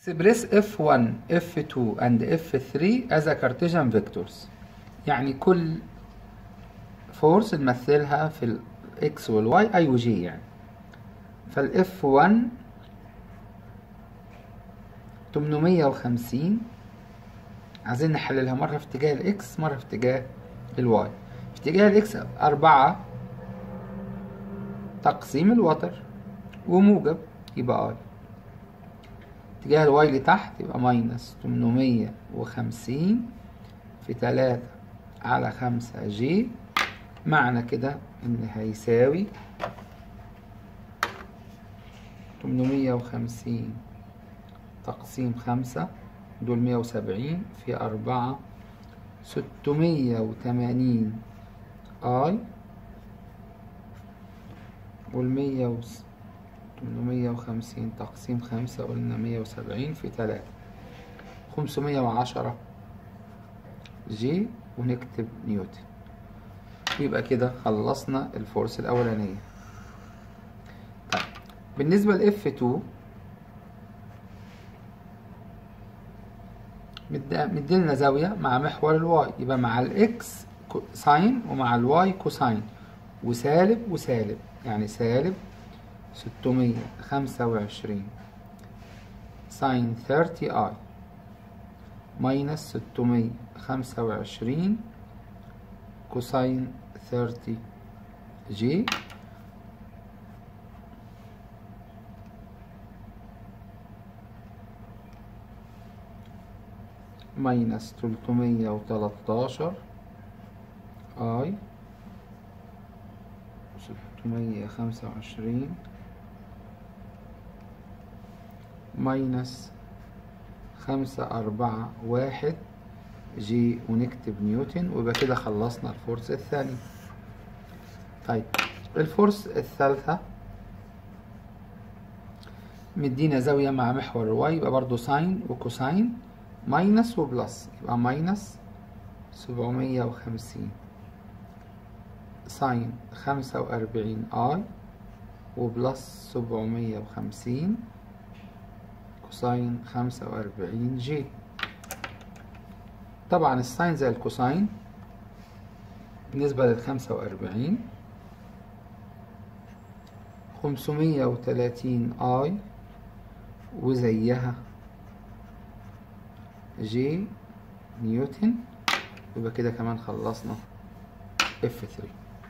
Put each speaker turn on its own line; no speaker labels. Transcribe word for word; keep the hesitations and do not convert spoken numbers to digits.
Express اف واحد اف اتنين and اف تلاتة as a Cartesian vectors. يعني كل فورس نمثلها في ال X وال Y I و J يعني. فال اف واحد تمنمية وخمسين عايزين نحللها مرة في اتجاه ال X مرة في اتجاه ال Y. في اتجاه ال X أربعة تقسيم الوتر وموجب يبقى I. اتجاه الواي لتحت يبقى ماينس تمنمية وخمسين في تلاتة على خمسة جي. معنى كده ان هيساوي تمنمية وخمسين تقسيم خمسة دول مية وسبعين في أربعة ستمية وتمانين اي والمية وس تمنمية وخمسين تقسيم خمسة قلنا مية وسبعين في تلاتة خمسمية وعشرة جي ونكتب نيوتن. ويبقى كده خلصنا الفورس الأولانية. طيب بالنسبة ل اف اتنين مديلنا زاوية مع محور الواي، يبقى مع الاكس ساين ومع الواي كوساين وسالب وسالب، يعني سالب ستمية خمسة وعشرين ساين تلاتين اي ماينس ستمية خمسة وعشرين كوساين تلاتين جي ماينس تلتمية وتلاتاشر اي ستمية خمسة وعشرين ماينس خمسة أربعة واحد جي ونكتب نيوتن. ويبقى كده خلصنا الفورس الثاني. طيب الفورس الثالثة مدينا زاوية مع محور الواي، يبقى برضو ساين وكوساين ماينس وبلس، يبقى ماينس سبعمية وخمسين ساين خمسة وأربعين اي وبلس سبعمية وخمسين كوساين خمسة وأربعين جي. طبعا الساين زي الكوساين بالنسبة للخمسة وأربعين خمسمية وتلاتين اي وزيها جي نيوتن. يبقى كده كمان خلصنا اف تلاتة.